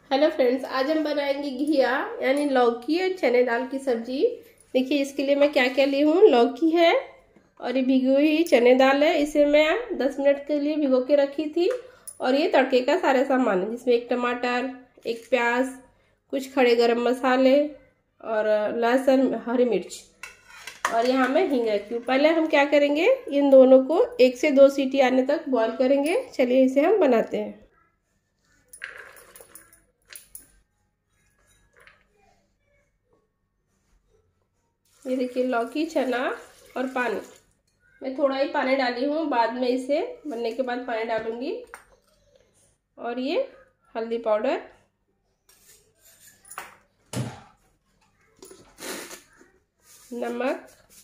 Hello friends, आज हम बनाएंगे घिया यानी लौकी और चने दाल की सब्जी। देखिए इसके लिए मैं क्या क्या ली हूँ। लौकी है और ये भिगी हुई चने दाल है। इसे मैं 10 मिनट के लिए भिगो के रखी थी। और ये तड़के का सारे सामान है, जिसमें एक टमाटर, एक प्याज, कुछ खड़े गरम मसाले और लहसुन, हरी मिर्च और यहाँ मैं हींग रखी हूँ। पहले हम क्या करेंगे, इन दोनों को 1 से 2 सीटी आने तक बॉईल करेंगे। चलिए इसे हम बनाते हैं। ये देखिए लौकी, चना और पानी। मैं थोड़ा ही पानी डाली हूँ, बाद में इसे बनने के बाद पानी डालूंगी। और ये हल्दी पाउडर, नमक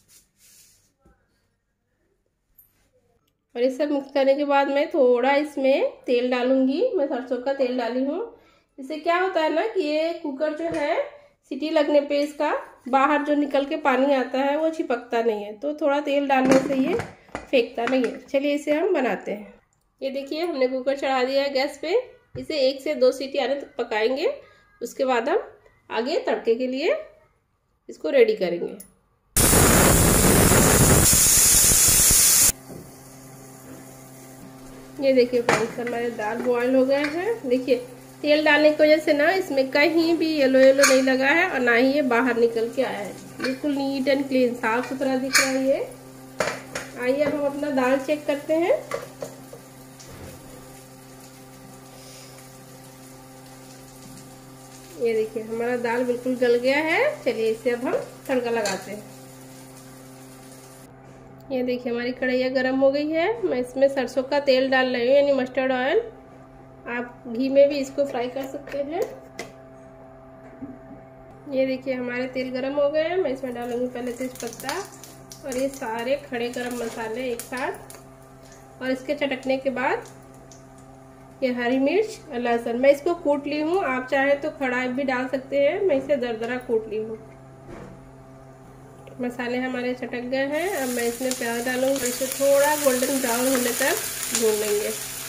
और ये सब मिक्स करने के बाद मैं थोड़ा इसमें तेल डालूंगी। मैं सरसों का तेल डाली हूँ। इससे क्या होता है ना कि ये कुकर जो है, सीटी लगने पे इसका बाहर जो निकल के पानी आता है वो चिपकता नहीं है। तो थोड़ा तेल डालने से ये फेंकता नहीं है। चलिए इसे हम बनाते हैं। ये देखिए हमने कुकर चढ़ा दिया है गैस पे। इसे 1 से 2 सीटी आने तक पकाएंगे। उसके बाद हम आगे तड़के के लिए इसको रेडी करेंगे। ये देखिए फ्रेंड्स, हमारे दाल बॉयल हो गए हैं। देखिए तेल डालने की वजह से ना इसमें कहीं भी येलो येलो नहीं लगा है और ना ही ये बाहर निकल के आया है। बिल्कुल नीट एंड क्लीन, साफ सुथरा दिख रहा है ये। आइए अब हम अपना दाल चेक करते हैं। ये देखिए हमारा दाल बिल्कुल गल गया है। चलिए इसे अब हम तड़का लगाते हैं। ये देखिए हमारी कढ़ैया गर्म हो गई है। मैं इसमें सरसों का तेल डाल रही हूँ, यानी मस्टर्ड ऑयल। आप घी में भी इसको फ्राई कर सकते हैं। ये देखिए हमारे तेल गरम हो गए हैं। मैं इसमें डालूंगी पहले तेजपत्ता और ये सारे खड़े गरम मसाले एक साथ। और इसके चटकने के बाद ये हरी मिर्च और लहसुन। मैं इसको कूट ली हूँ, आप चाहे तो खड़ा भी डाल सकते हैं। मैं इसे दरदरा कूट ली हूँ। मसाले हमारे चटक गए हैं। अब मैं इसमें प्याज डालूंगी और इसे थोड़ा गोल्डन ब्राउन होने तक भून लेंगे।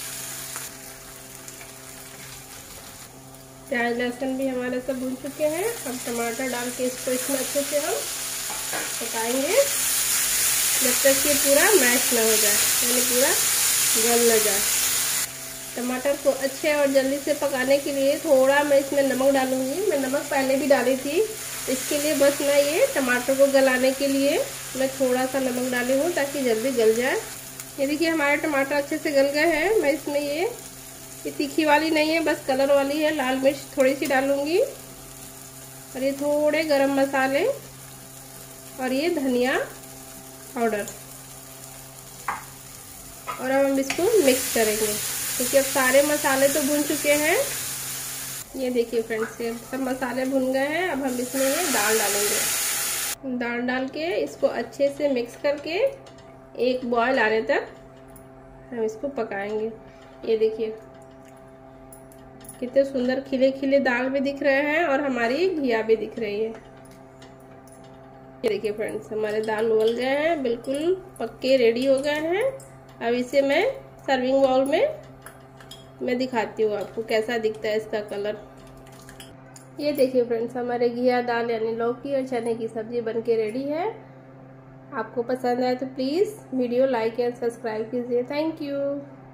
प्याज लहसुन भी हमारे सब भून चुके हैं। अब टमाटर डाल के इसको इसमें अच्छे से हम पकाएंगे जब तक ये पूरा मैश ना हो जाए, यानी पूरा गल न जाए। टमाटर को अच्छे और जल्दी से पकाने के लिए थोड़ा मैं इसमें नमक डालूंगी। मैं नमक पहले भी डाली थी, इसके लिए बस मैं ये टमाटर को गलाने के लिए मैं थोड़ा सा नमक डाली हूँ ताकि जल्दी गल जाए। ये देखिए हमारे टमाटर अच्छे से गल गए हैं। मैं इसमें ये तीखी वाली नहीं है, बस कलर वाली है, लाल मिर्च थोड़ी सी डालूंगी और ये थोड़े गरम मसाले और ये धनिया पाउडर। और अब हम इसको मिक्स करेंगे क्योंकि अब सारे मसाले तो भुन चुके हैं। ये देखिए फ्रेंड्स, ये सब मसाले भुन गए हैं। अब हम इसमें ये दाल डालेंगे। दाल डाल के इसको अच्छे से मिक्स करके एक बॉयल आने तक हम इसको पकाएंगे। ये देखिए कितने सुंदर खिले खिले दाल भी दिख रहे हैं और हमारी घिया भी दिख रही है। ये देखिए फ्रेंड्स, हमारे दाल उबल गए हैं, बिल्कुल पक्के रेडी हो गए हैं। अब इसे मैं सर्विंग बाउल में मैं दिखाती हूँ आपको कैसा दिखता है इसका कलर। ये देखिए फ्रेंड्स, हमारे घिया दाल यानी लौकी और चने की सब्जी बनके रेडी है। आपको पसंद आए तो please video like and subscribe कीजिए। Thank you.